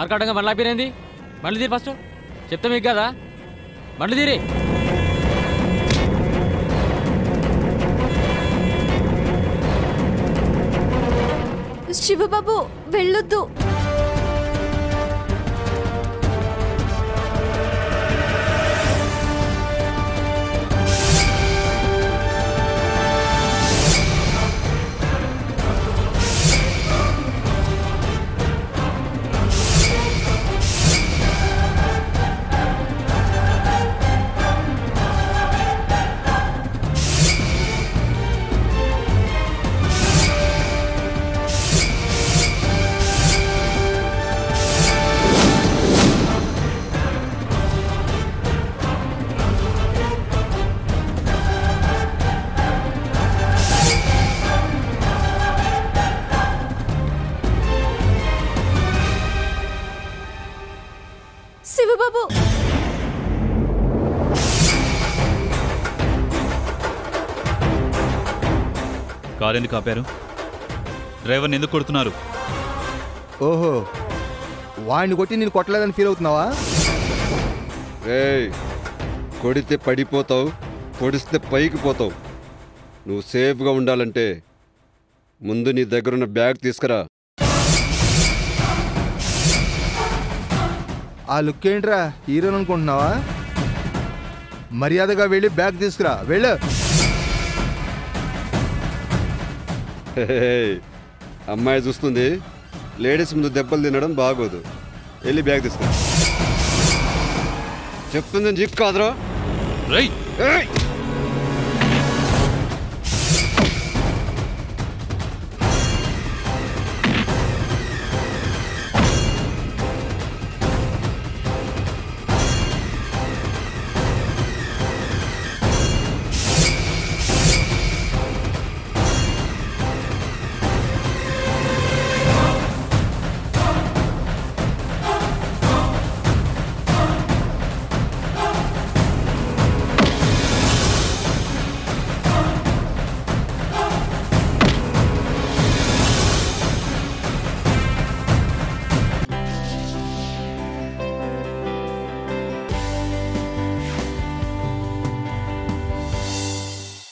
ఆర్కాటంగా బండ్లు ఆపిరేంది? బండ్లు తీరి ఫస్ట్. చెప్తా మీకు కదా, బండ్లు తీరి. శివబాబు వెళ్ళొద్దు. శివబాబు కారు ఎందుకు ఆపారు? డ్రైవర్ని ఎందుకు కొడుతున్నారు? ఓహో, వాడిని కొట్టి నేను కొట్టలేదని ఫీల్ అవుతున్నావా? కొడితే పడిపోతావు, పొడిస్తే పైకి పోతావు. నువ్వు సేఫ్గా ఉండాలంటే ముందు నీ దగ్గరున్న బ్యాగ్ తీసుకురా. ఆ లుక్ ఏంట్రా, హీరోని అనుకుంటున్నావా? మర్యాదగా వెళ్ళి బ్యాగ్ తీసుకురా, వెళ్ళు. అమ్మాయి చూస్తుంది, లేడీస్ ముందు దెబ్బలు తినడం బాగోదు. వెళ్ళి బ్యాగ్ తీసుకురా. చెప్తుంది నీకు కాదురా. రైట్.